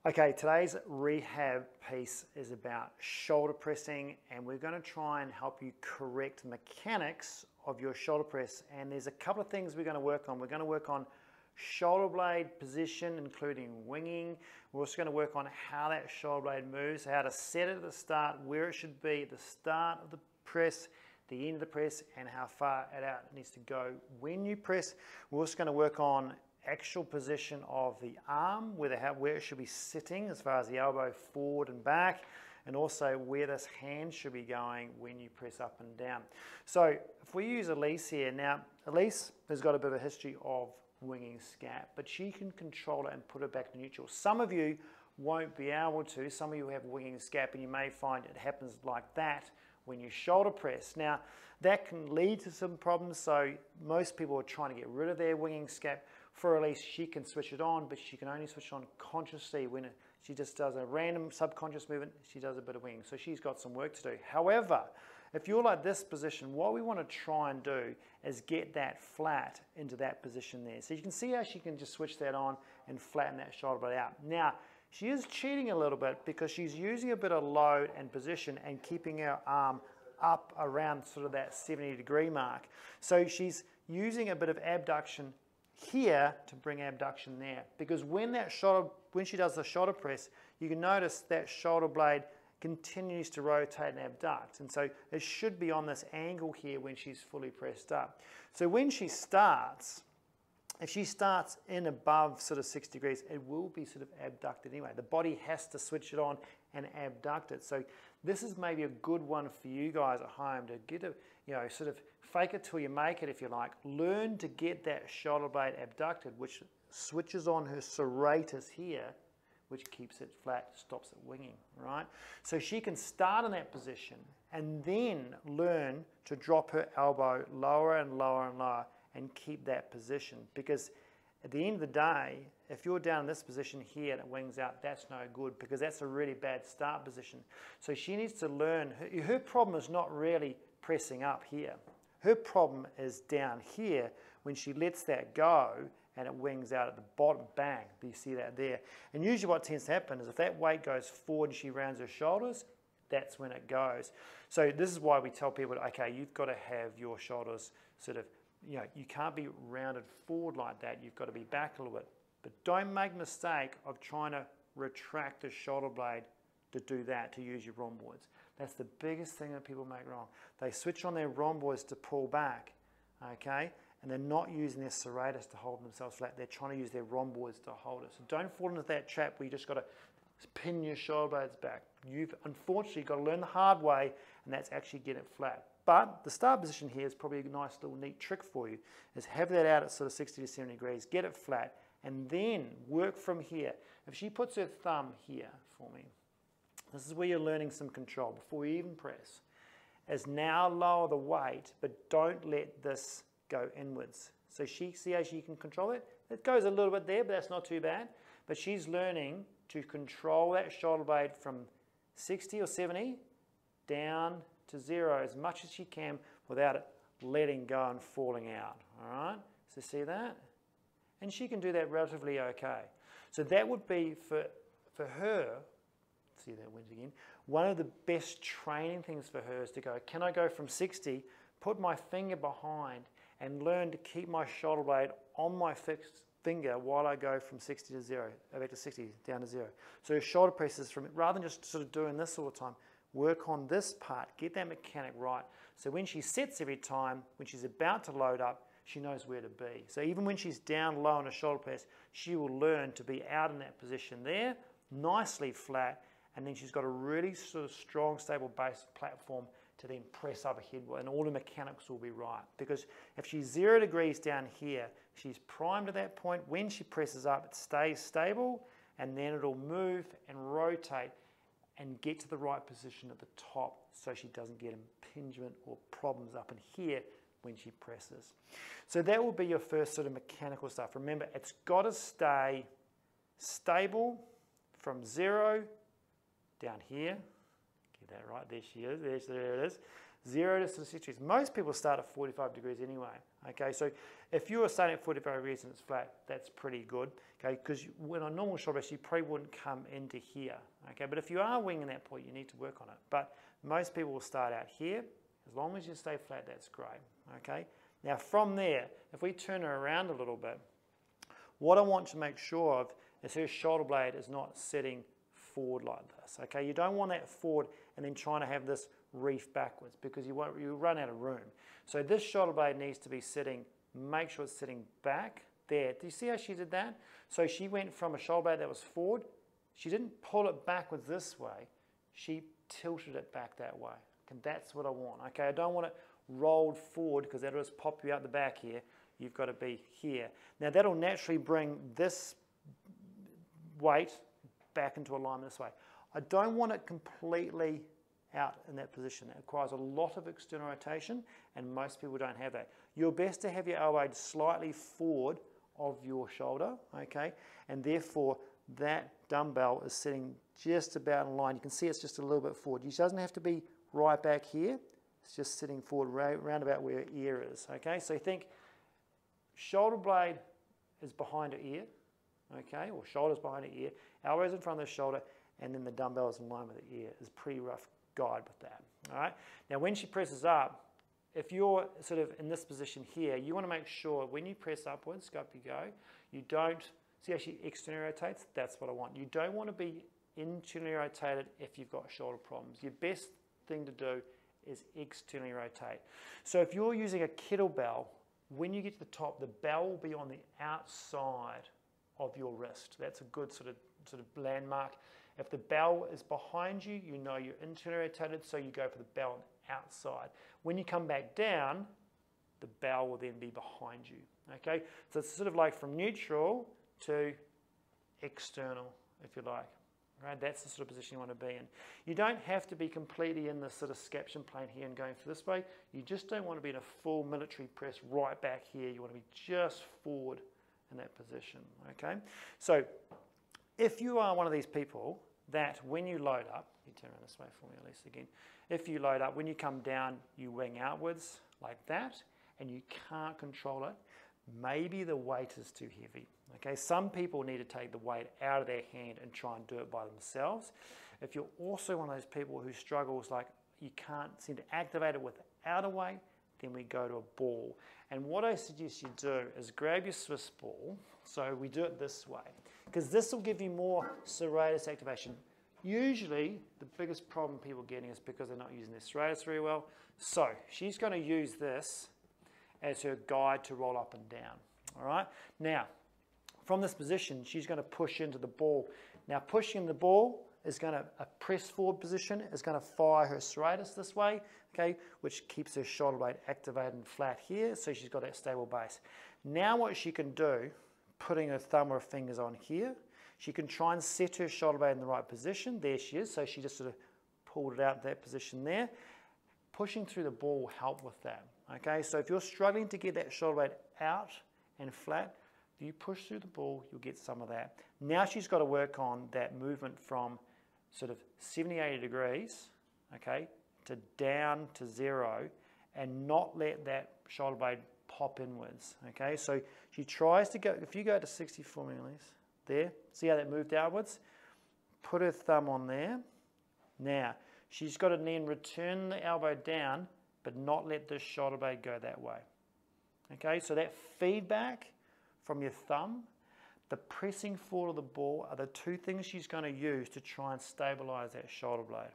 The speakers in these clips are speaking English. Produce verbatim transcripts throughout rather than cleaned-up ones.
Okay, today's rehab piece is about shoulder pressing, and we're going to try and help you correct the mechanics of your shoulder press. And there's a couple of things we're going to work on. We're going to work on shoulder blade position, including winging. We're also going to work on how that shoulder blade moves, how to set it at the start, where it should be at the start of the press, the end of the press, and how far it out it needs to go when you press. We're also going to work on actual position of the arm, where, the, where it should be sitting as far as the elbow forward and back, and also where this hand should be going when you press up and down. So if we use Elise here, now Elise has got a bit of a history of winging scap, but she can control it and put it back to neutral. Some of you won't be able to. Some of you have winging scap, and you may find it happens like that when you shoulder press. Now that can lead to some problems, so most people are trying to get rid of their winging scap. For Elise, she can switch it on, but she can only switch it on consciously when it, she just does a random subconscious movement. She does a bit of winging, so she's got some work to do. However, if you're like this position, what we want to try and do is get that flat into that position there. So you can see how she can just switch that on and flatten that shoulder blade out. Now, she is cheating a little bit because she's using a bit of load and position and keeping her arm up around sort of that seventy degree mark. So she's using a bit of abduction here to bring abduction there, because when that shoulder, when she does the shoulder press, you can notice that shoulder blade continues to rotate and abduct, and so it should be on this angle here when she's fully pressed up. So when she starts, if she starts in above sort of six degrees, it will be sort of abducted anyway. The body has to switch it on and abduct it. So this is maybe a good one for you guys at home to get a, you know, sort of fake it till you make it, if you like. Learn to get that shoulder blade abducted, which switches on her serratus here, which keeps it flat, stops it winging, right? So she can start in that position and then learn to drop her elbow lower and lower and lower and keep that position, because at the end of the day, if you're down in this position here and it wings out, that's no good, because that's a really bad start position. So she needs to learn. Her, her problem is not really pressing up here. Her problem is down here when she lets that go and it wings out at the bottom, bang, you see that there. And usually what tends to happen is if that weight goes forward and she rounds her shoulders, that's when it goes. So this is why we tell people, okay, you've got to have your shoulders sort of, you know, you can't be rounded forward like that. You've got to be back a little bit. But don't make the mistake of trying to retract the shoulder blade to do that, to use your rhomboids. That's the biggest thing that people make wrong. They switch on their rhomboids to pull back, okay? And they're not using their serratus to hold themselves flat. They're trying to use their rhomboids to hold it. So don't fall into that trap where you just got to pin your shoulder blades back. You've unfortunately got to learn the hard way, and that's actually get it flat. But the start position here is probably a nice little neat trick for you, is have that out at sort of sixty to seventy degrees, get it flat, and then work from here. If she puts her thumb here for me, this is where you're learning some control before you even press, is now lower the weight, but don't let this go inwards. So she, see how she can control it? It goes a little bit there, but that's not too bad. But she's learning to control that shoulder blade from sixty or seventy down to zero as much as she can without it letting go and falling out, all right? So see that? And she can do that relatively okay. So that would be, for, for her, see that went again, one of the best training things for her is to go, can I go from sixty, put my finger behind, and learn to keep my shoulder blade on my fixed finger while I go from sixty to zero, back to sixty, down to zero. So her shoulder presses from, rather than just sort of doing this all the time, work on this part, get that mechanic right. So when she sits every time, when she's about to load up, she knows where to be. So even when she's down low on a shoulder press, she will learn to be out in that position there, nicely flat, and then she's got a really sort of strong, stable base platform to then press up ahead, and all the mechanics will be right. Because if she's zero degrees down here, she's primed at that point. When she presses up, it stays stable, and then it'll move and rotate and get to the right position at the top so she doesn't get impingement or problems up in here when she presses. So that will be your first sort of mechanical stuff. Remember, it's got to stay stable from zero down here. Get that right, there she is, there, there it is. Zero to sort of sixty degrees. Most people start at forty-five degrees anyway. Okay, so if you were starting at forty-five degrees and it's flat, that's pretty good. Okay, because when on normal shoulder rest, you probably wouldn't come into here. Okay, but if you are winging that point, you need to work on it. But most people will start out here. As long as you stay flat, that's great. Okay, now from there, if we turn her around a little bit, what I want to make sure of is her shoulder blade is not sitting forward like this. Okay, you don't want that forward and then trying to have this reef backwards because you won't, you run out of room. So this shoulder blade needs to be sitting, make sure it's sitting back there. Do you see how she did that? So she went from a shoulder blade that was forward, she didn't pull it backwards this way, she tilted it back that way. And that's what I want. Okay, I don't want it rolled forward because that'll just pop you out the back here. You've got to be here. Now that'll naturally bring this weight back into alignment this way. I don't want it completely out in that position. It requires a lot of external rotation and most people don't have that. You're best to have your elbow slightly forward of your shoulder, okay, and therefore that dumbbell is sitting just about in line. You can see it's just a little bit forward. It doesn't have to be right back here. It's just sitting forward right, round about where her ear is, okay. So you think shoulder blade is behind her ear, okay, or shoulders behind her ear, elbows in front of the shoulder, and then the dumbbell is in line with the ear. Is a pretty rough guide with that. All right. Now when she presses up, if you're sort of in this position here, you want to make sure when you press upwards, go up you go, you don't, see how she externally rotates? That's what I want. You don't want to be internally rotated if you've got shoulder problems. Your best thing to do is externally rotate. So if you're using a kettlebell, when you get to the top, the bell will be on the outside of your wrist. That's a good sort of sort of landmark. If the bell is behind you, you know you're internally rotated, so you go for the bell on the outside. When you come back down, the bell will then be behind you. Okay, so it's sort of like from neutral to external, if you like. Right, that's the sort of position you want to be in. You don't have to be completely in the sort of scapula plane here and going for this way. You just don't want to be in a full military press right back here. You want to be just forward in that position. Okay, so if you are one of these people that when you load up, you turn around this way for me at least again, if you load up, when you come down, you wing outwards like that, and you can't control it, maybe the weight is too heavy. Okay, some people need to take the weight out of their hand and try and do it by themselves. If you're also one of those people who struggles like you can't seem to activate it without a weight, then we go to a ball. And what I suggest you do is grab your Swiss ball. So we do it this way, because this will give you more serratus activation. Usually, the biggest problem people are getting is because they're not using their serratus very well. So she's going to use this as her guide to roll up and down. All right. Now, from this position, she's going to push into the ball. Now, pushing the ball is going to, a press forward position is going to fire her serratus this way, okay, which keeps her shoulder blade activated and flat here, so she's got that stable base. Now what she can do, putting her thumb or her fingers on here, she can try and set her shoulder blade in the right position. There she is, so she just sort of pulled it out that position there. Pushing through the ball will help with that, okay? So if you're struggling to get that shoulder blade out and flat, if you push through the ball, you'll get some of that. Now she's got to work on that movement from sort of seventy, eighty degrees, okay, to down to zero, and not let that shoulder blade pop inwards, okay? So she tries to go, if you go to sixty-four millimeters, there, see how that moved outwards? Put her thumb on there. Now, she's got to then return the elbow down, but not let this shoulder blade go that way, okay? So that feedback from your thumb, the pressing forward of the ball are the two things she's going to use to try and stabilize that shoulder blade.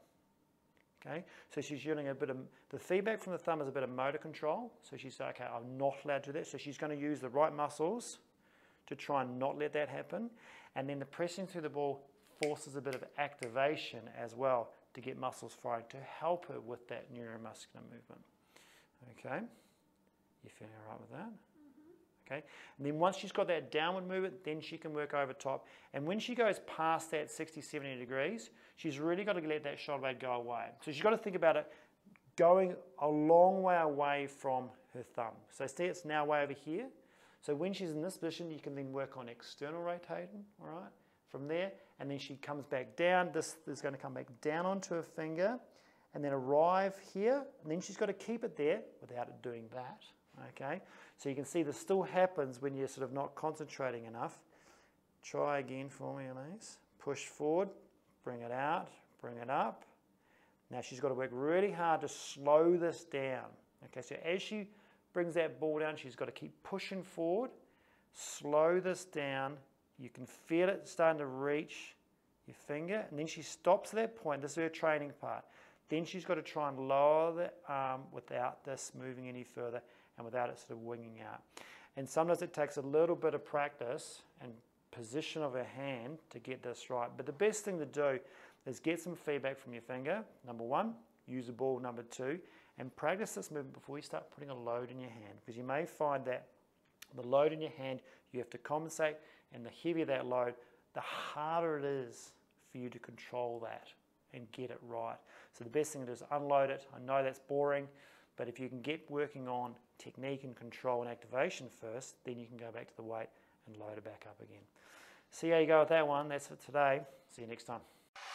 Okay, so she's using a bit of, the feedback from the thumb is a bit of motor control. So she's like, okay, I'm not allowed to do that. So she's going to use the right muscles to try and not let that happen. And then the pressing through the ball forces a bit of activation as well to get muscles firing to help her with that neuromuscular movement. Okay, you feeling all right with that? Okay, and then once she's got that downward movement, then she can work over top. And when she goes past that sixty, seventy degrees, she's really got to let that shoulder blade go away. So she's got to think about it going a long way away from her thumb. So see, it's now way over here. So when she's in this position, you can then work on external rotating, all right, from there. And then she comes back down. This is going to come back down onto her finger and then arrive here. And then she's got to keep it there without it doing that, okay? So you can see this still happens when you're sort of not concentrating enough. Try again for me, Elise. Push forward, bring it out, bring it up. Now she's got to work really hard to slow this down. Okay, so as she brings that ball down, she's got to keep pushing forward, slow this down. You can feel it starting to reach your finger, and then she stops at that point. This is her training part. Then she's got to try and lower the arm without this moving any further and without it sort of winging out. And sometimes it takes a little bit of practice and position of her hand to get this right. But the best thing to do is get some feedback from your finger, number one, use the ball, number two, and practice this movement before you start putting a load in your hand, because you may find that the load in your hand, you have to compensate, and the heavier that load, the harder it is for you to control that and get it right. So the best thing to do is unload it. I know that's boring, but if you can get working on technique and control and activation first, then you can go back to the weight and load it back up again. See how you go with that one. That's it today. See you next time.